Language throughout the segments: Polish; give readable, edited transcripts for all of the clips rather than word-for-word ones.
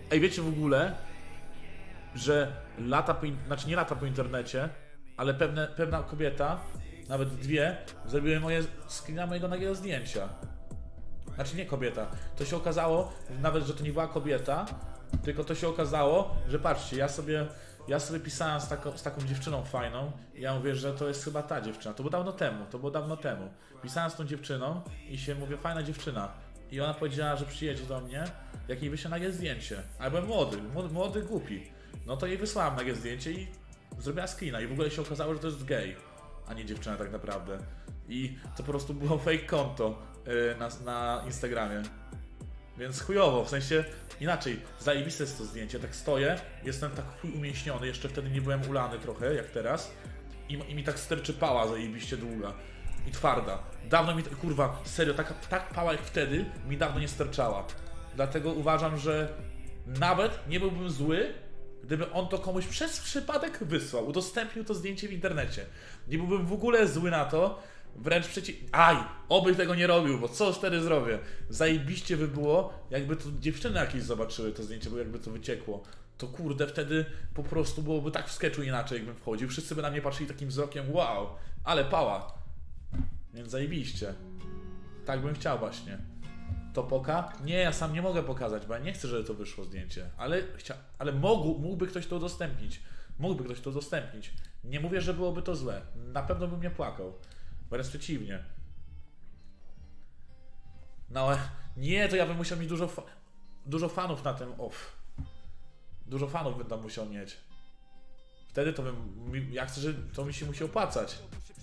Ej, wiecie w ogóle, że znaczy nie lata po internecie, ale pewna kobieta, nawet dwie, zrobiły screena mojego nagiego zdjęcia. Znaczy nie kobieta. To się okazało, nawet że to nie była kobieta, tylko to się okazało, że patrzcie, ja sobie pisałem z taką dziewczyną fajną i ja mówię, że to jest chyba ta dziewczyna. To było dawno temu. Pisałem z tą dziewczyną i się mówię, fajna dziewczyna. I ona powiedziała, że przyjedzie do mnie, jak jej wyślę nagie zdjęcie. A byłem młody, głupi. No to jej wysłałem nagie zdjęcie i zrobiła screena i w ogóle się okazało, że to jest gej, a nie dziewczyna tak naprawdę. I to po prostu było fake konto na Instagramie. Więc chujowo, w sensie inaczej, zajebiste jest to zdjęcie, tak stoję, jestem tak chuj umięśniony, jeszcze wtedy nie byłem ulany trochę, jak teraz. I mi tak sterczy pała zajebiście długa i twarda. Dawno mi, kurwa, serio, tak pała jak wtedy mi dawno nie sterczała. Dlatego uważam, że nawet nie byłbym zły, gdyby on to komuś przez przypadek wysłał, udostępnił to zdjęcie w internecie. Nie byłbym w ogóle zły na to, wręcz oby tego nie robił, bo co wtedy zrobię? Zajebiście by było, jakby to dziewczyny jakieś zobaczyły to zdjęcie, bo jakby to wyciekło. To kurde, wtedy po prostu byłoby tak w sketchu inaczej, jakbym wchodził. Wszyscy by na mnie patrzyli takim wzrokiem, wow, ale pała. Więc zajebiście. Tak bym chciał właśnie. To poka? Nie, ja sam nie mogę pokazać, bo ja nie chcę, żeby to wyszło zdjęcie. Ale mógłby ktoś to udostępnić. Mógłby ktoś to udostępnić. Nie mówię, że byłoby to złe. Na pewno bym nie płakał. Wręcz przeciwnie. No nie, to ja bym musiał mieć dużo fanów na tym off. Dużo fanów bym tam musiał mieć. Wtedy to ja chcę, że to mi się musi opłacać.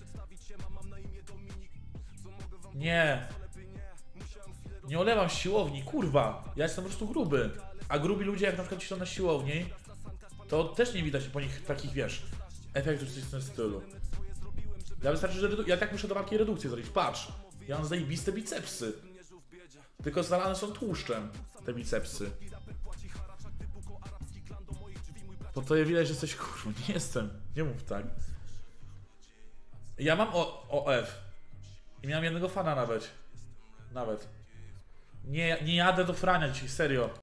Nie. Nie olewam siłowni, kurwa. Ja jestem po prostu gruby. A grubi ludzie, jak na przykład są na siłowni, to też nie widać po nich takich, wiesz, efektów w tym stylu. Ja wystarczy, że ja tak muszę do walki redukcję zrobić. Patrz, ja mam zajebiste bicepsy. Tylko zalane są tłuszczem te bicepsy. Po to je widać, że jesteś kurwa. Nie jestem. Nie mów tak. Ja mam OF. I miałem jednego fana nawet. Nie jadę do Frania dzisiaj, serio.